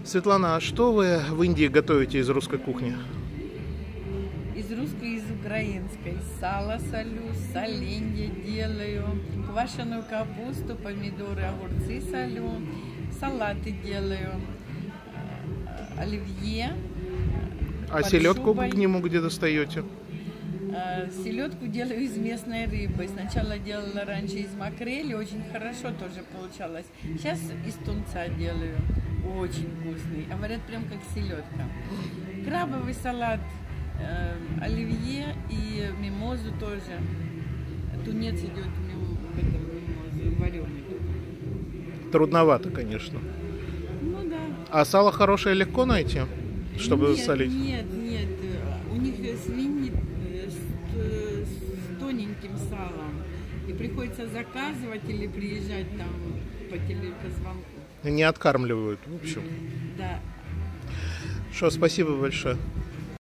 Светлана, а что вы в Индии готовите из русской кухни? Из русской, из украинской. Сало солю, соленья делаю, квашеную капусту, помидоры, огурцы солю, салаты делаю, оливье. А селедку к нему где достаете? Селедку делаю из местной рыбы. Сначала делала раньше из макрели, очень хорошо тоже получалось. Сейчас из тунца делаю, очень вкусный. Говорят, прям как селедка. Крабовый салат, оливье и мимозу тоже. Тунец идет в мимозу, вареный. Трудновато, конечно. Ну да. А сало хорошее легко найти, чтобы нет, засолить? Нет. У них свиньи с тоненьким салом. И приходится заказывать или приезжать там по звонку. Не откармливают, в общем. Да. Что, спасибо большое.